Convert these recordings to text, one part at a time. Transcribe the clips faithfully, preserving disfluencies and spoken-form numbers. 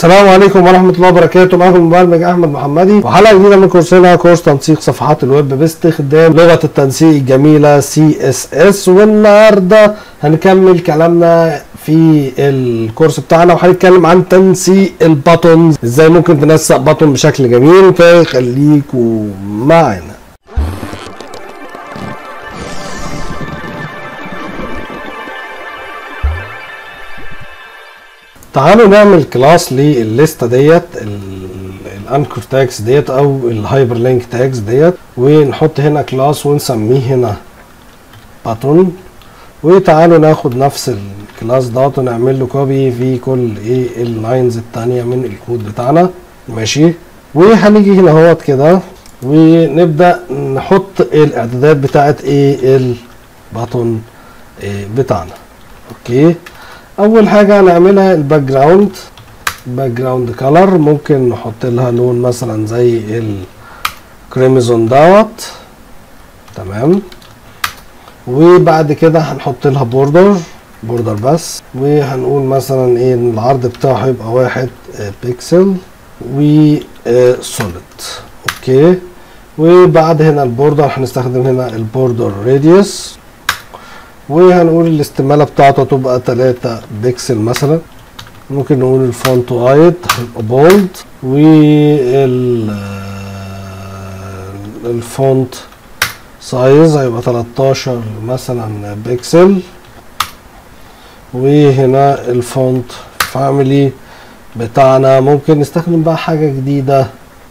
السلام عليكم ورحمة الله وبركاته. معكم مبرمج أحمد محمدي وحلقة جديدة من كورسنا كورس تنسيق صفحات الويب باستخدام لغة التنسيق الجميلة سي إس إس. والنهاردة هنكمل كلامنا في الكورس بتاعنا وهنتكلم عن تنسيق الباتونز، ازاي ممكن تنسق باتون بشكل جميل. فخليكوا معانا. تعالوا نعمل كلاس للليسته ديت الانكر تاجز ديت او الهايبر لينك تاجز ديت، ونحط هنا كلاس ونسميه هنا باتون. وتعالوا ناخد نفس الكلاس دوت ونعمل له كوبي في كل ايه اللاينز الثانيه من الكود بتاعنا. ماشي، وهنيجي هنا اهوت كده ونبدا نحط الاعدادات بتاعت ايه الباتون إيه بتاعنا. اوكي، اول حاجه هنعملها الباك جراوند باك جراوند كلر، ممكن نحط لها لون مثلا زي الكريمزون دوت. تمام، وبعد كده هنحط لها بوردر بوردر بس، وهنقول مثلا ايه العرض بتاعه هيبقى واحد بيكسل وسوليد. اوكي، وبعد هنا البوردر هنستخدم هنا البوردر راديوس، وهنقول الاستمالة بتاعته تبقى تلاتة بيكسل مثلا. ممكن نقول الفونت وايد هيبقى بولد، وال الفونت سايز هيبقى تلتاشر مثلا بيكسل. وهنا الفونت فاميلي بتاعنا ممكن نستخدم بقى حاجة جديدة،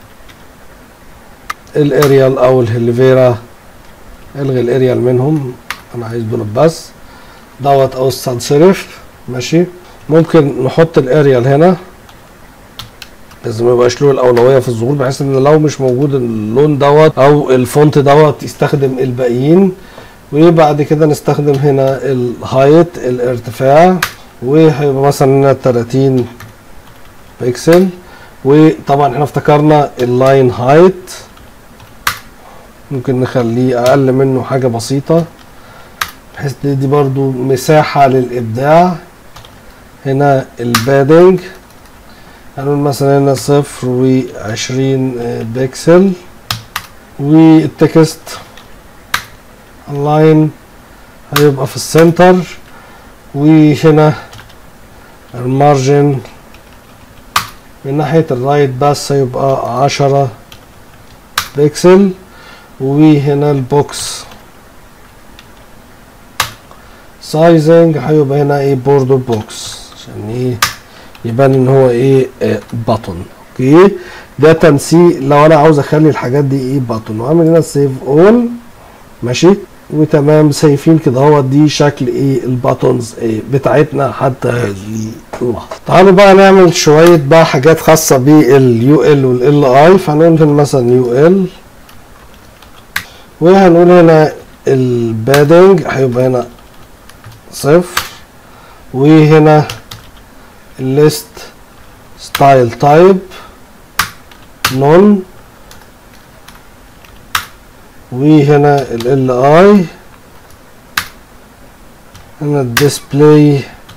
الاريال او الهيليفيرا. الغي الاريال منهم، انا عايز دول بس دوت او السان سيرف. ماشي، ممكن نحط الاريال هنا، لازم يبقاش له الاولويه في الظهور بحيث ان لو مش موجود اللون دوت او الفونت دوت يستخدم الباقيين. وبعد كده نستخدم هنا الهايت الارتفاع، وهيبقى مثلا هنا تلاتين بيكسل. وطبعا احنا افتكرنا اللاين هايت ممكن نخليه اقل منه حاجه بسيطه بحيث دي برضو مساحة للإبداع. هنا البادنج هنقول مثلا هنا صفر وعشرين بيكسل. والتكست اللاين هيبقى في السنتر، وهنا المارجن من ناحية الرايت بس هيبقى عشرة بيكسل. وهنا البوكس سايزنج هيبقى هنا ايه بوردر بوكس عشان ايه يبان ان هو ايه آه باتون. اوكي، ده تنسيق لو انا عاوز اخلي الحاجات دي ايه باتون. واعمل هنا سيف اول. ماشي، وتمام، سايفين كده هو دي شكل ايه الباتونز ايه بتاعتنا حتى هذه اللحظه. تعالوا بقى نعمل شويه بقى حاجات خاصه باليو ال والال اي. فهنقول هنا مثلا يو ال، وهنقول هنا البادنج هيبقى هنا صفر. وهنا الليست ستايل تايب نون. وهنا ال اي هنا الديسبلاي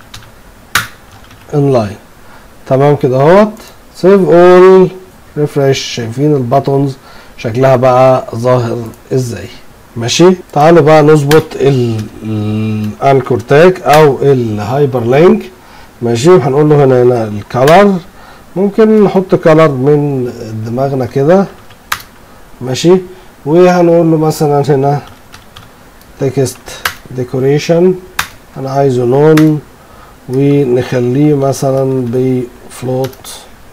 انلاين. تمام كده اهوت، سيف اول ريفرش. شايفين الباتونز شكلها بقى ظاهر ازاي؟ ماشي، تعالوا بقى نظبط الانكر تاج او الهايبر لينك. ماشي، وهنقول له هنا هنا الكالر، ممكن نحط كالر من دماغنا كده. ماشي، وهنقول له مثلا هنا تكست ديكوريشن انا عايزه لون، ونخليه مثلا بفلوت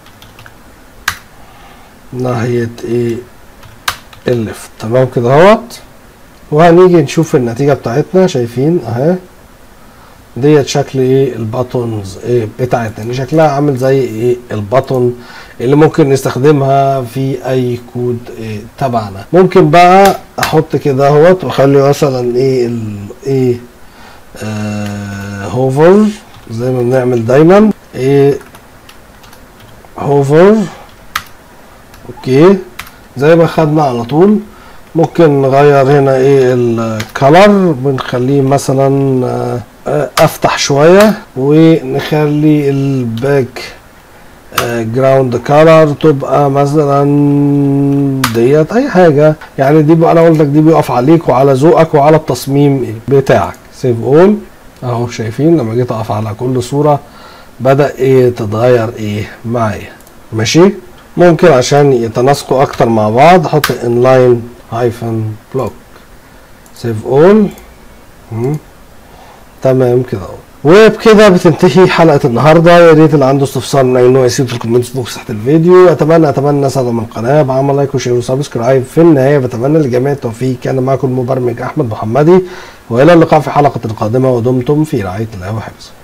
ناحية ايه الليفت. تمام كده اهوت، وهنيجي نشوف النتيجة بتاعتنا. شايفين اهي ديت شكل ايه الباتونز ايه بتاعتنا، يعني شكلها عامل زي ايه الباتون اللي ممكن نستخدمها في اي كود إيه تبعنا. ممكن بقى احط كده اهوت واخلي مثلا ايه ال ايه آه هوفر زي ما بنعمل دايما ايه هوفر. اوكي، زي ما خدنا على طول. ممكن نغير هنا ايه الكالر، بنخليه مثلا افتح شوية، ونخلي الباك جراوند كالر تبقى مثلا ديت اي حاجه يعني. دي بقى انا قلت لك دي بيقف عليك وعلى ذوقك وعلى التصميم بتاعك. سيف اول اهو، شايفين لما جيت اقف على كل صوره بدا ايه تتغير ايه معايا. ماشي. ممكن عشان يتناسقوا اكتر مع بعض احط انلاين هايفن بلوك. سيف اول. تمام كده اهو. وبكده بتنتهي حلقه النهارده. يا ريت اللي عنده استفسار من اي نوع يسيب في الكومنتس بوكس تحت الفيديو. اتمنى اتمنى اسعد من القناه بعمل لايك وشير وسبسكرايب. في النهايه بتمنى لجميع التوفيق. كان معكم المبرمج احمد محمدي، والى اللقاء في حلقه قادمه ودمتم في رعايه الله وحفظه.